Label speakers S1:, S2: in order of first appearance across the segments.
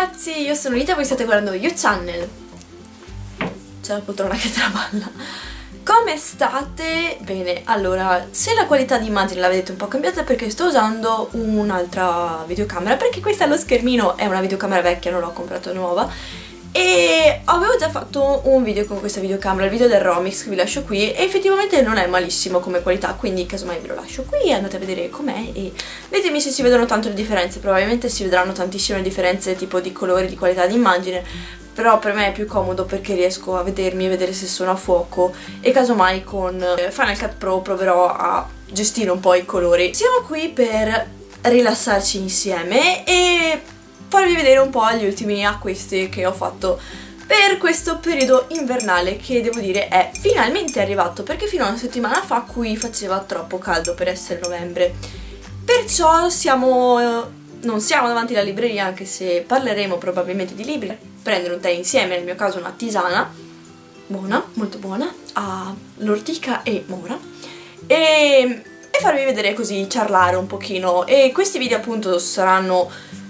S1: ragazzi, io sono Rita e voi state guardando You Channel. C'è la poltrona che traballa. Come state? Bene, allora, se la qualità di immagine la vedete un po' cambiata è perché sto usando un'altra videocamera, perché questa allo schermino è una videocamera vecchia, non l'ho comprata nuova. E avevo già fatto un video con questa videocamera, il video del Romix che vi lascio qui, e effettivamente non è malissimo come qualità, quindi casomai ve lo lascio qui e andate a vedere com'è e ditemi se si vedono tanto le differenze. Probabilmente si vedranno tantissime differenze tipo di colore, di qualità di immagine, però per me è più comodo perché riesco a vedermi e vedere se sono a fuoco, e casomai con Final Cut Pro proverò a gestire un po' i colori. Siamo qui per rilassarci insieme e farvi vedere un po' gli ultimi acquisti che ho fatto per questo periodo invernale, che devo dire è finalmente arrivato, perché fino a una settimana fa qui faceva troppo caldo per essere novembre. Perciò non siamo davanti alla libreria, anche se parleremo probabilmente di libri. Prendere un tè insieme, nel mio caso una tisana buona, molto buona, all'ortica e mora, e farvi vedere così, ciarlare un pochino. E questi video appunto saranno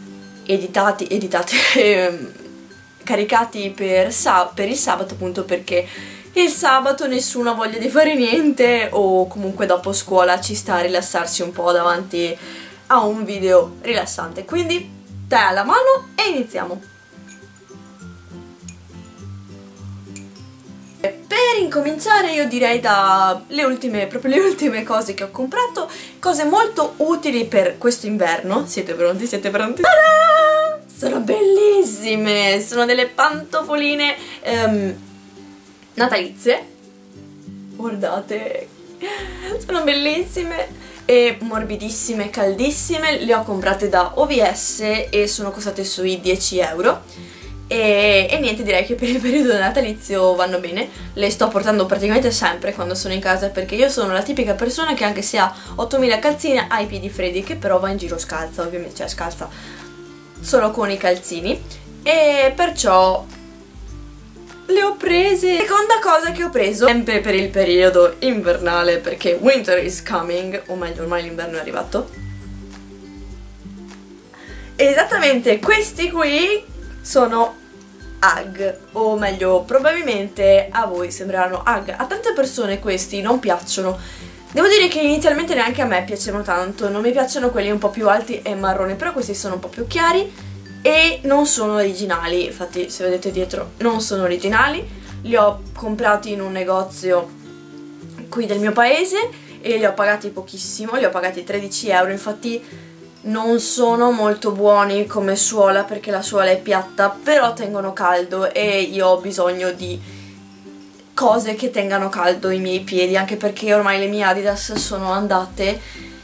S1: caricati per il sabato, appunto perché il sabato nessuno ha voglia di fare niente, o comunque dopo scuola ci sta a rilassarsi un po' davanti a un video rilassante. Quindi tè alla mano e iniziamo. Per incominciare io direi proprio le ultime cose che ho comprato, cose molto utili per questo inverno. Siete pronti? Siete pronti? Ta-da! Sono bellissime! Sono delle pantofoline natalizie. Guardate, sono bellissime e morbidissime, caldissime. Le ho comprate da OVS e sono costate sui 10 euro. E niente, direi che per il periodo natalizio vanno bene. Le sto portando praticamente sempre quando sono in casa, perché io sono la tipica persona che anche se ha 8000 calzini ha i piedi freddi, che però va in giro scalza, ovviamente, cioè scalza solo con i calzini, e perciò le ho prese. Seconda cosa che ho preso, sempre per il periodo invernale, perché winter is coming, o meglio ormai l'inverno è arrivato. Esattamente, questi qui sono Ugg, o meglio probabilmente a voi sembreranno Ugg. A tante persone questi non piacciono. Devo dire che inizialmente neanche a me piacevano tanto, non mi piacciono quelli un po' più alti e marroni, però questi sono un po' più chiari e non sono originali. Infatti se vedete dietro non sono originali, li ho comprati in un negozio qui del mio paese e li ho pagati pochissimo, li ho pagati 13 euro, infatti non sono molto buoni come suola perché la suola è piatta, però tengono caldo e io ho bisogno di cose che tengano caldo i miei piedi, anche perché ormai le mie Adidas sono andate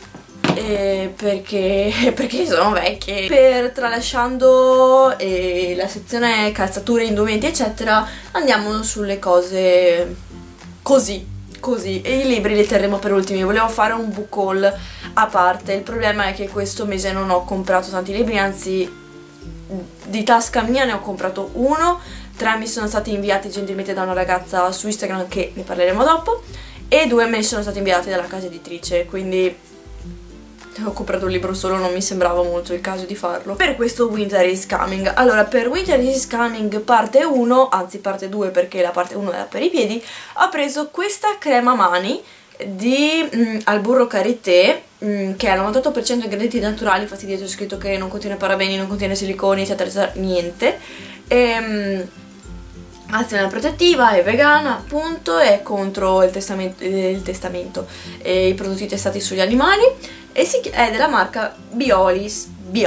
S1: perché sono vecchie. Tralasciando la sezione calzature, indumenti eccetera, andiamo sulle cose così, e i libri li terremo per ultimi. Volevo fare un book haul a parte, il problema è che questo mese non ho comprato tanti libri, anzi di tasca mia ne ho comprato uno, 3 mi sono stati inviati gentilmente da una ragazza su Instagram, che ne parleremo dopo, e 2 me ne sono stati inviati dalla casa editrice, quindi ho comprato un libro solo, non mi sembrava molto il caso di farlo. Per questo Winter is Coming, allora per Winter is Coming parte 1, anzi parte 2 perché la parte 1 era per i piedi, ho preso questa crema mani al burro karité, che è al 98% ingredienti naturali, infatti dietro è scritto che non contiene parabeni, non contiene siliconi eccetera, niente. Azione protettiva, è vegana appunto, è contro il testamento e i prodotti testati sugli animali, e è della marca Biolis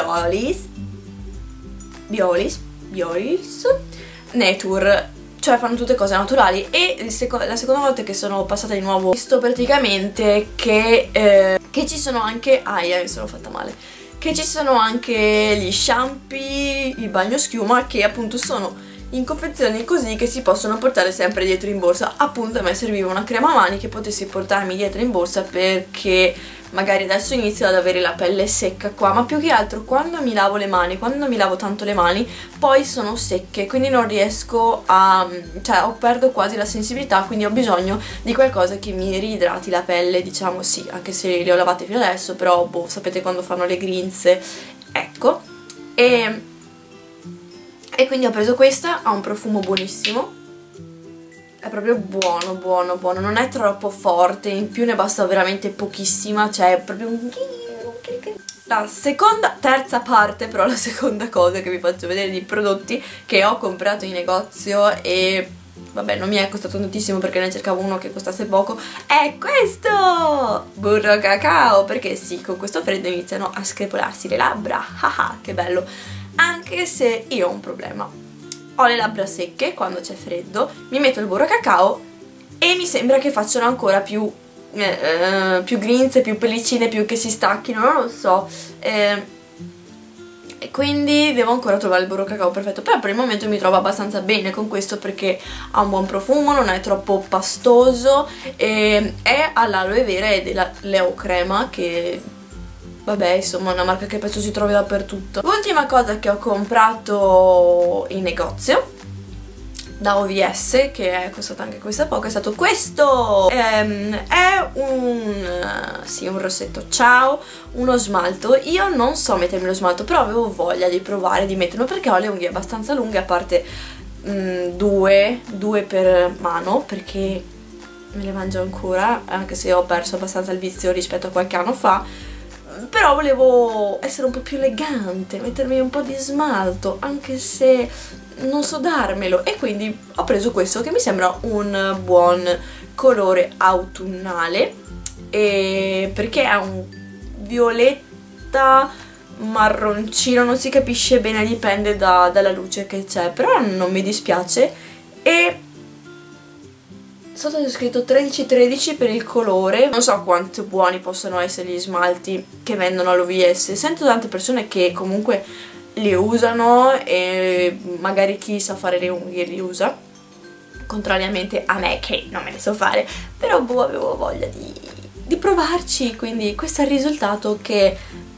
S1: Nature, cioè fanno tutte cose naturali. E la seconda volta che sono passata di nuovo ho visto praticamente che ci sono anche, mi sono fatta male, che ci sono anche gli shampoo, il bagnoschiuma, che appunto sono in confezioni così che si possono portare sempre dietro in borsa. Appunto a me serviva una crema mani che potessi portarmi dietro in borsa, perché magari adesso inizio ad avere la pelle secca qua, ma più che altro quando mi lavo le mani, quando mi lavo tanto le mani, poi sono secche, quindi non riesco perdo quasi la sensibilità, quindi ho bisogno di qualcosa che mi riidrati la pelle, diciamo, sì, anche se le ho lavate fino adesso, però boh, sapete quando fanno le grinze, ecco. E E quindi ho preso questa, ha un profumo buonissimo, è proprio buono, buono, buono, non è troppo forte, in più ne basta veramente pochissima, cioè è proprio un... La seconda, terza parte, però la seconda cosa che vi faccio vedere di prodotti che ho comprato in negozio e vabbè non mi è costato tantissimo perché ne cercavo uno che costasse poco, è questo! Burro cacao, perché sì, con questo freddo iniziano a screpolarsi le labbra, haha, che bello! Anche se io ho un problema, ho le labbra secche quando c'è freddo, mi metto il burro cacao e mi sembra che facciano ancora più grinze, più pellicine, più che si stacchino, non lo so, e quindi devo ancora trovare il burro cacao perfetto, però per il momento mi trovo abbastanza bene con questo perché ha un buon profumo, non è troppo pastoso e è all'aloe vera e della Leo Crema, che vabbè insomma è una marca che penso si trovi dappertutto. L'ultima cosa che ho comprato in negozio da OVS, che è costata anche questa poco, è stato questo, è un rossetto ciao, uno smalto. Io non so mettermi lo smalto, però avevo voglia di provare di metterlo perché ho le unghie abbastanza lunghe, a parte due per mano, perché me le mangio ancora, anche se ho perso abbastanza il vizio rispetto a qualche anno fa. Però volevo essere un po' più elegante, mettermi un po' di smalto, anche se non so darmelo, e quindi ho preso questo che mi sembra un buon colore autunnale, perché è un violetta marroncino, non si capisce bene, dipende dalla luce che c'è, però non mi dispiace. E sotto c'è scritto 13-13 per il colore. Non so quanto buoni possono essere gli smalti che vendono all'OVS, sento tante persone che comunque li usano e magari chi sa fare le unghie li usa, contrariamente a me che non me ne so fare, però boh, avevo voglia di provarci, quindi questo è il risultato che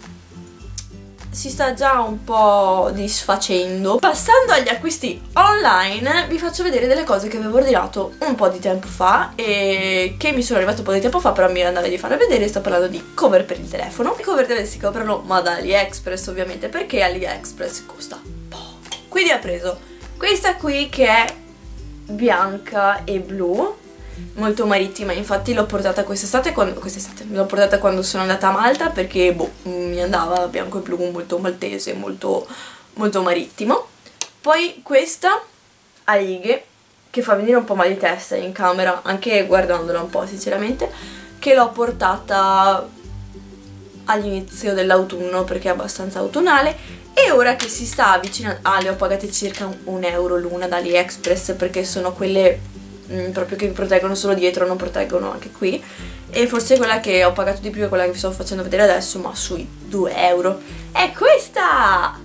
S1: si sta già un po' disfacendo. Passando agli acquisti online, vi faccio vedere delle cose che avevo ordinato un po' di tempo fa e che mi sono arrivate un po' di tempo fa, però mi andava di farle vedere. Sto parlando di cover per il telefono. I cover dove si comprano, ma da AliExpress ovviamente, perché AliExpress costa poco. Quindi ho preso questa qui che è bianca e blu, molto marittima, infatti l'ho portata quest'estate, l'ho portata quando sono andata a Malta perché boh, mi andava bianco e blu, molto maltese, molto, molto marittimo. Poi questa a righe, che fa venire un po' mal di testa in camera, anche guardandola un po' sinceramente, che l'ho portata all'inizio dell'autunno perché è abbastanza autunnale, e ora che si sta avvicinando, le ho pagate circa €1 l'una da AliExpress perché sono quelle proprio che proteggono solo dietro, non proteggono anche qui, e forse quella che ho pagato di più è quella che vi sto facendo vedere adesso, ma sui €2. È questa!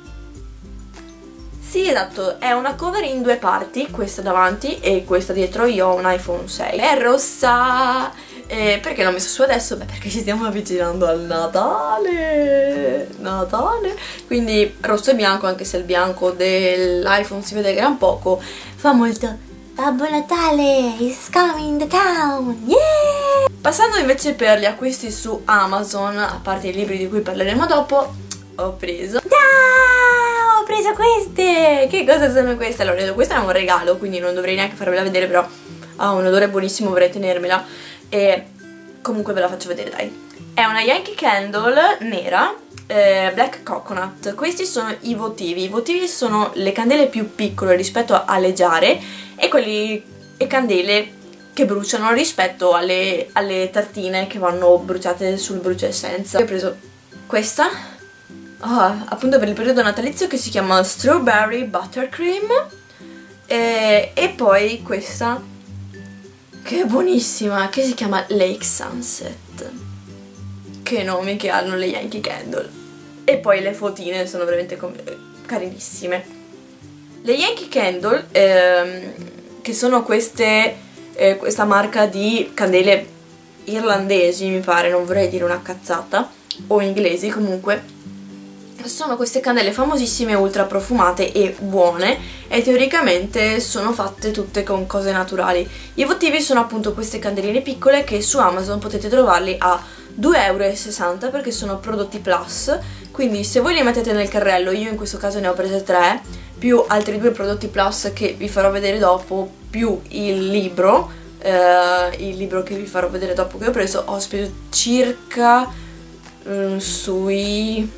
S1: Sì, esatto, è una cover in due parti, questa davanti e questa dietro. Io ho un iPhone 6, è rossa. Perché l'ho messo su adesso? Beh, perché ci stiamo avvicinando al Natale, quindi rosso e bianco, anche se il bianco dell'iPhone si vede gran poco, fa molto Babbo Natale is coming to town, yeah! Passando invece per gli acquisti su Amazon, a parte i libri di cui parleremo dopo, ho preso queste! Che cosa sono queste? Allora, questa è un regalo, quindi non dovrei neanche farvela vedere, però ha un odore buonissimo, vorrei tenermela e comunque ve la faccio vedere, dai. È una Yankee Candle nera, Black Coconut. Questi sono i votivi. I votivi sono le candele più piccole rispetto alle giare e candele che bruciano rispetto alle tartine che vanno bruciate sul bruciaessenza. Io ho preso questa, appunto per il periodo natalizio, che si chiama Strawberry Buttercream, e poi questa che è buonissima, che si chiama Lake Sunset. Che nomi che hanno le Yankee Candle. E poi le fotine sono veramente carinissime. Le Yankee Candle, che sono questa marca di candele irlandesi, mi pare, non vorrei dire una cazzata, o inglesi comunque, sono queste candele famosissime, ultra profumate e buone, e teoricamente sono fatte tutte con cose naturali. I votivi sono appunto queste candeline piccole che su Amazon potete trovarli a €2,60 perché sono prodotti plus, quindi se voi li mettete nel carrello, io in questo caso ne ho prese 3, più altri 2 prodotti plus che vi farò vedere dopo, più il libro che vi farò vedere dopo che ho preso, ho speso circa sui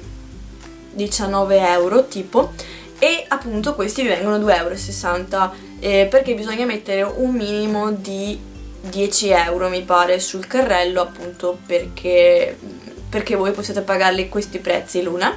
S1: 19 euro tipo, e appunto questi vi vengono 2,60 euro, perché bisogna mettere un minimo di 10 euro mi pare sul carrello, appunto perché voi possiate pagarli questi prezzi l'una,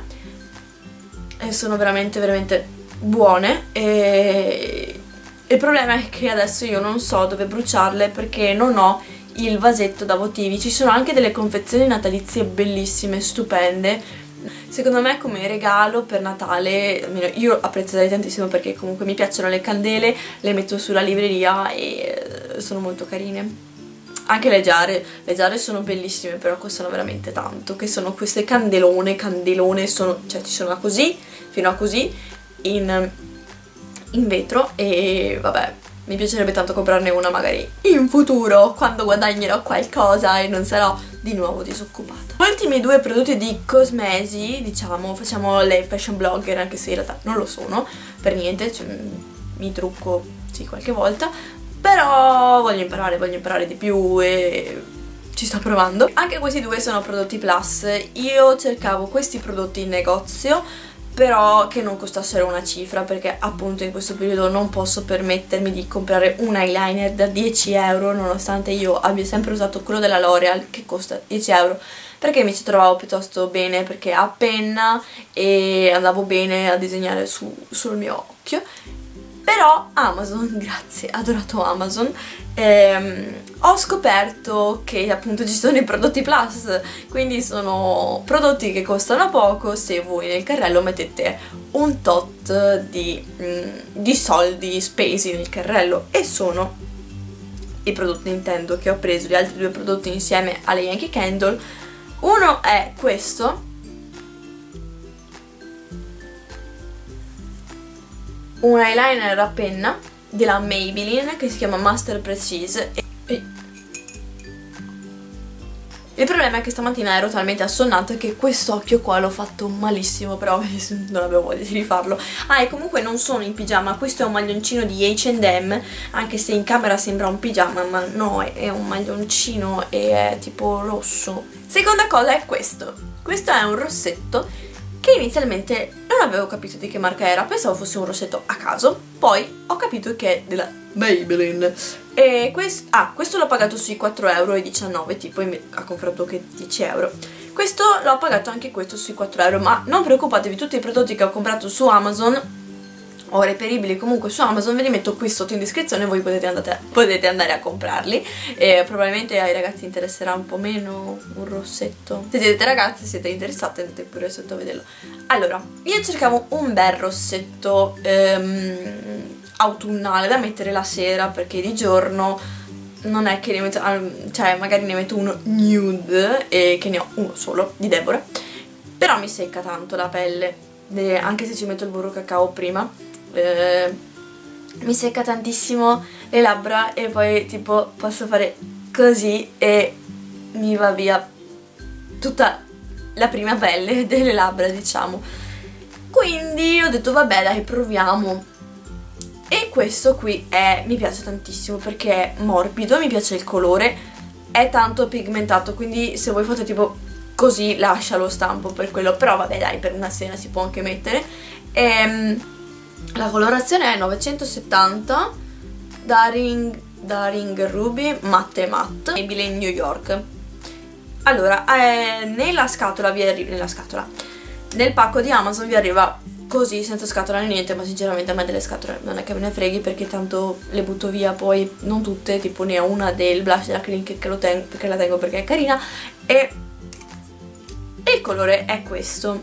S1: e sono veramente veramente buone. E il problema è che adesso io non so dove bruciarle perché non ho il vasetto da votivi. Ci sono anche delle confezioni natalizie bellissime, stupende. Secondo me come regalo per Natale, almeno io apprezzerei tantissimo perché comunque mi piacciono le candele, le metto sulla libreria e sono molto carine. Anche le giare sono bellissime, però costano veramente tanto, che sono queste candelone, cioè ci sono da così fino a così in vetro, e vabbè, mi piacerebbe tanto comprarne una magari in futuro quando guadagnerò qualcosa e non sarò di nuovo disoccupata. Gli ultimi 2 prodotti di cosmesi, diciamo, facciamo le fashion blogger, anche se in realtà non lo sono per niente, cioè, mi trucco sì qualche volta, però voglio imparare di più e ci sto provando. Anche questi 2 sono prodotti plus. Io cercavo questi prodotti in negozio, però che non costassero una cifra, perché appunto in questo periodo non posso permettermi di comprare un eyeliner da 10 euro, nonostante io abbia sempre usato quello della L'Oreal che costa 10 euro, perché mi ci trovavo piuttosto bene, perché a penna e andavo bene a disegnare sul mio occhio. Però Amazon, grazie, adorato Amazon, ho scoperto che appunto ci sono i prodotti plus, quindi sono prodotti che costano poco se voi nel carrello mettete un tot di soldi spesi nel carrello, e sono i prodotti Nintendo che ho preso, gli altri 2 prodotti insieme alle Yankee Candle. Uno è questo, un eyeliner a penna della Maybelline che si chiama Master Precise. Il problema è che stamattina ero talmente assonnata che quest'occhio qua l'ho fatto malissimo, però non avevo voglia di rifarlo. Ah, e comunque non sono in pigiama, questo è un maglioncino di H&M, anche se in camera sembra un pigiama, ma no, è un maglioncino e è tipo rosso. Seconda cosa è questo. Questo è un rossetto che inizialmente non avevo capito di che marca era, pensavo fosse un rossetto a caso, poi ho capito che è della Maybelline. E questo l'ho pagato sui 4,19 euro, tipo a confronto che 10 euro. Questo l'ho pagato anche questo sui 4 euro, ma non preoccupatevi, tutti i prodotti che ho comprato su Amazon o reperibili comunque su Amazon ve li metto qui sotto in descrizione, voi potete andare a comprarli, e probabilmente ai ragazzi interesserà un po' meno un rossetto. Se siete ragazzi, siete interessati, andate pure sotto a vederlo. Allora, io cercavo un bel rossetto autunnale da mettere la sera, perché di giorno non è che ne metto, cioè magari ne metto uno nude, e che ne ho uno solo di Deborah, però mi secca tanto la pelle, anche se ci metto il burro cacao prima. Mi secca tantissimo le labbra, e poi tipo posso fare così e mi va via tutta la prima pelle delle labbra, diciamo. Quindi ho detto vabbè dai, proviamo. E questo qui mi piace tantissimo perché è morbido, mi piace il colore, è tanto pigmentato, quindi se voi fate tipo così lascia lo stampo per quello, però vabbè dai, per una sera si può anche mettere. La colorazione è 970 Daring Ruby Matte Matte Maybelline New York. Allora, nella scatola nel pacco di Amazon vi arriva così, senza scatola né niente, ma sinceramente a me delle scatole non è che me ne freghi, perché tanto le butto via, poi non tutte, tipo ne ho una del blush della Clinique che la tengo perché è carina, e il colore è questo,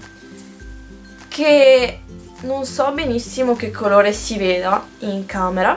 S1: che non so benissimo che colore si veda in camera,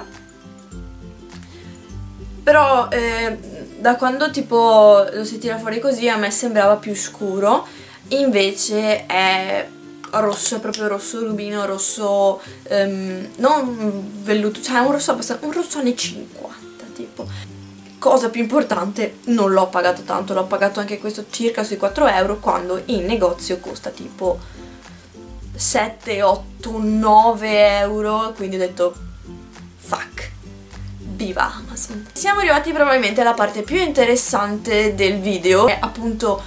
S1: però da quando tipo lo si tira fuori così a me sembrava più scuro, invece è rosso, è proprio rosso rubino, rosso non velluto, cioè un rosso anni 50 tipo. Cosa più importante, non l'ho pagato tanto, l'ho pagato anche questo circa sui 4 euro, quando in negozio costa tipo 7, 8, 9 euro, quindi ho detto fuck, viva Amazon. Siamo arrivati probabilmente alla parte più interessante del video, è appunto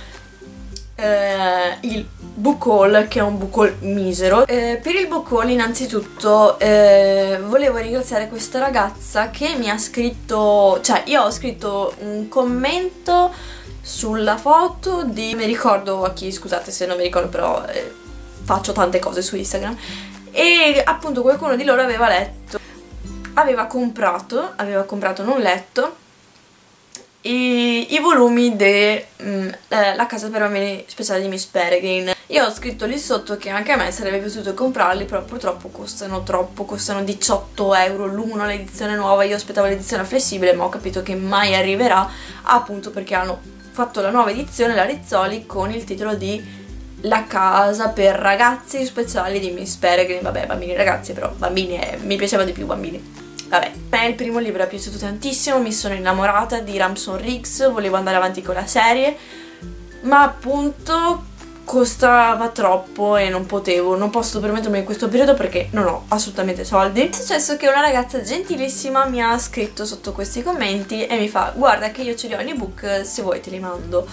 S1: il book haul, che è un book haul misero. Per il book haul innanzitutto volevo ringraziare questa ragazza che mi ha scritto, cioè io ho scritto un commento sulla foto di, non mi ricordo a chi, scusate se non mi ricordo, però faccio tante cose su Instagram, e appunto qualcuno di loro aveva letto, aveva comprato, non letto, i volumi della casa per bambini speciale di Miss Peregrine. Io ho scritto lì sotto che anche a me sarebbe piaciuto comprarli, però purtroppo costano troppo, costano 18 euro l'uno l'edizione nuova. Io aspettavo l'edizione flessibile, ma ho capito che mai arriverà, appunto perché hanno fatto la nuova edizione, la Rizzoli, con il titolo di La casa per ragazzi speciali di Miss Peregrine. Vabbè, bambini e ragazzi, però bambini mi piaceva di più bambini. Vabbè, a me il primo libro è piaciuto tantissimo, mi sono innamorata di Ramson Riggs, volevo andare avanti con la serie, ma appunto costava troppo e non posso permettermi in questo periodo perché non ho assolutamente soldi. È successo che una ragazza gentilissima mi ha scritto sotto questi commenti e mi fa: guarda che io ce li ho in ebook, se vuoi te li mando.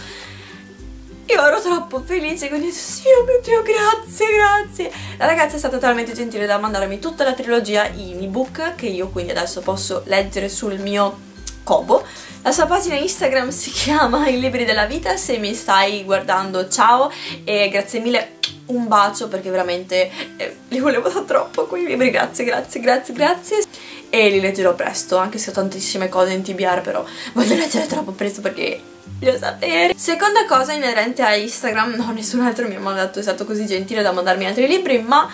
S1: Io ero troppo felice, quindi ho detto sì, oh mio Dio, grazie, grazie. La ragazza è stata talmente gentile da mandarmi tutta la trilogia in ebook, che io quindi adesso posso leggere sul mio Kobo. La sua pagina Instagram si chiama I Libri della Vita, se mi stai guardando ciao e grazie mille, un bacio, perché veramente li volevo da troppo quei libri, grazie, grazie, grazie, grazie. E li leggerò presto, anche se ho tantissime cose in TBR, però voglio leggere troppo presto perché voglio sapere. Seconda cosa inerente a Instagram, no, nessun altro mi ha mandato, è stato così gentile da mandarmi altri libri, ma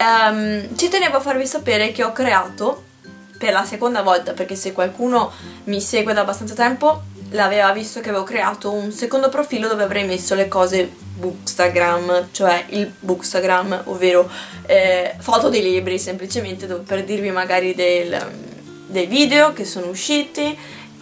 S1: ci tenevo a farvi sapere che ho creato per la seconda volta, perché se qualcuno mi segue da abbastanza tempo l'aveva visto che avevo creato un secondo profilo dove avrei messo le cose bookstagram, cioè il bookstagram, ovvero foto dei libri semplicemente, per dirvi magari dei video che sono usciti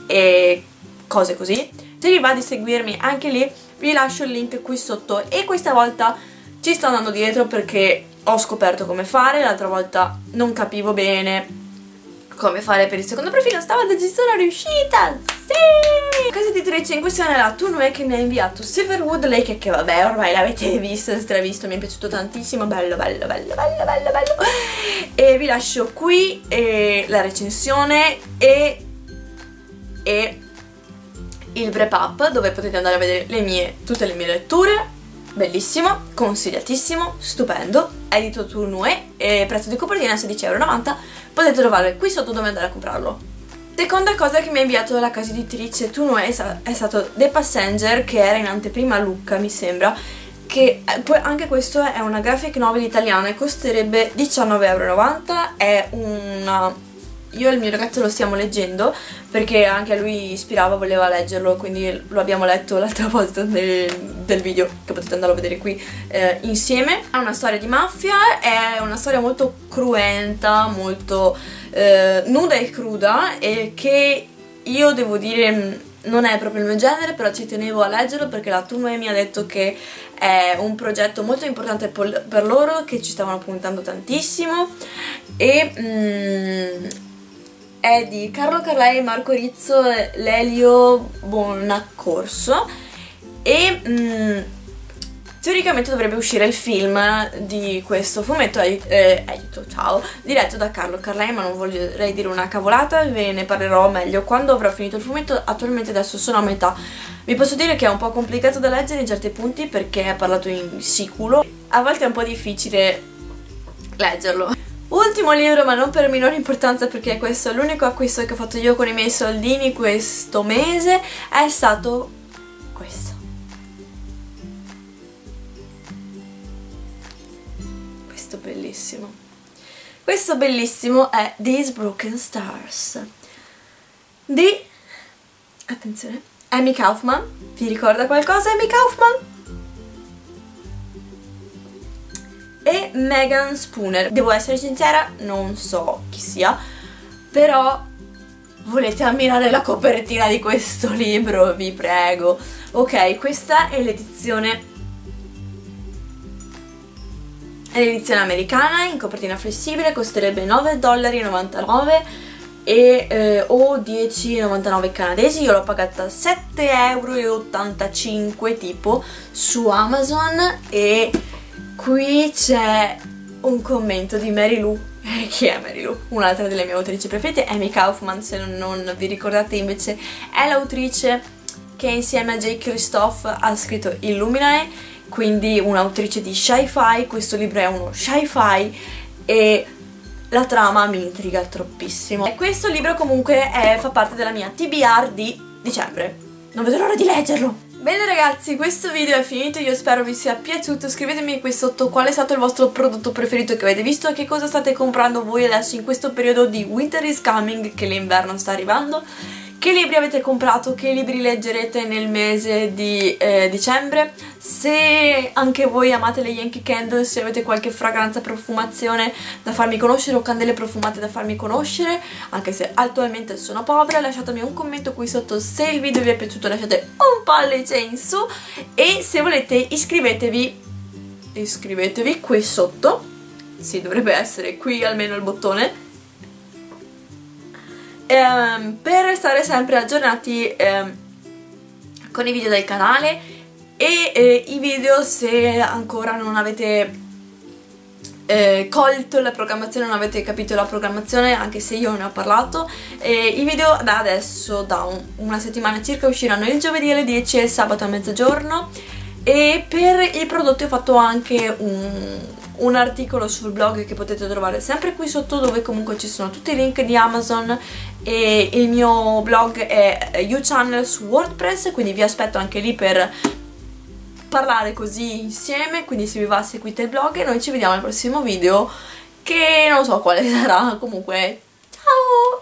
S1: e cose così. Se vi va di seguirmi anche lì vi lascio il link qui sotto, e questa volta ci sto andando dietro perché ho scoperto come fare. L'altra volta non capivo bene come fare per il secondo profilo, stavolta ci sono riuscita, sì! La casa editrice in questione è la Toonway, che mi ha inviato Silverwood Lake, che vabbè ormai l'avete visto, se l'avete visto, mi è piaciuto tantissimo, bello bello bello bello bello bello. E vi lascio qui la recensione e il wrap up, dove potete andare a vedere tutte le mie letture. Bellissimo, consigliatissimo, stupendo, edito Toonway, e prezzo di copertina 16,90 €, potete trovare qui sotto dove andare a comprarlo. Seconda cosa che mi ha inviato la casa editrice Toonway è stato The Passenger, che era in anteprima a Lucca, mi sembra, che poi anche questo è una graphic novel italiana e costerebbe 19,90 €. È una... Io e il mio ragazzo lo stiamo leggendo perché anche a lui ispirava, voleva leggerlo, quindi lo abbiamo letto l'altra volta del video, che potete andarlo a vedere qui insieme. È una storia di mafia, è una storia molto cruenta, molto nuda e cruda, e che io devo dire non è proprio il mio genere, però ci tenevo a leggerlo perché la Toonway mi ha detto che è un progetto molto importante per loro, che ci stavano puntando tantissimo, e è di Carlo Carlai, Marco Rizzo e Lelio Bonaccorso, e teoricamente dovrebbe uscire il film di questo fumetto diretto da Carlo Carlai, ma non vorrei dire una cavolata, ve ne parlerò meglio quando avrò finito il fumetto. Attualmente adesso sono a metà. Vi posso dire che è un po' complicato da leggere in certi punti perché è parlato in siculo, a volte è un po' difficile leggerlo. Ultimo libro, ma non per minore importanza, perché questo è l'unico acquisto che ho fatto io con i miei soldini questo mese, è stato questo. Questo bellissimo. Questo bellissimo è These Broken Stars di, attenzione, Amy Kaufman. Vi ricorda qualcosa Amy Kaufman? E Megan Spooner. Devo essere sincera, non so chi sia, però volete ammirare la copertina di questo libro, vi prego. Ok, questa è l'edizione È l'edizione americana in copertina flessibile, costerebbe $9,99 o 10,99 canadesi. Io l'ho pagata 7,85 € tipo su Amazon. E qui c'è un commento di Mary Lou. Chi è Mary Lou? Un'altra delle mie autrici preferite, Amy Kaufman, se non vi ricordate invece è l'autrice che insieme a J. Kristoff ha scritto Illuminae, quindi un'autrice di sci-fi. Questo libro è uno sci-fi e la trama mi intriga troppissimo. E questo libro comunque fa parte della mia TBR di dicembre. Non vedo l'ora di leggerlo! Bene ragazzi, questo video è finito, io spero vi sia piaciuto. Scrivetemi qui sotto qual è stato il vostro prodotto preferito che avete visto e che cosa state comprando voi adesso in questo periodo di Winter is Coming, che l'inverno sta arrivando. Che libri avete comprato, che libri leggerete nel mese di dicembre, se anche voi amate le Yankee Candle, se avete qualche fragranza, profumazione da farmi conoscere o candele profumate da farmi conoscere, anche se attualmente sono povera. Lasciatemi un commento qui sotto se il video vi è piaciuto, lasciate un pollice in su e se volete iscrivetevi qui sotto, sì, dovrebbe essere qui almeno il bottone, per stare sempre aggiornati con i video del canale e i video, se ancora non avete colto la programmazione, non avete capito la programmazione, anche se io ne ho parlato. I video da adesso, da una settimana circa, usciranno il giovedì alle 10 e il sabato a mezzogiorno. E per i prodotti ho fatto anche un articolo sul blog che potete trovare sempre qui sotto, dove comunque ci sono tutti i link di Amazon, e il mio blog è YouChannel su WordPress, quindi vi aspetto anche lì per parlare così insieme. Quindi se vi va seguite il blog e noi ci vediamo al prossimo video, che non so quale sarà. Comunque ciao!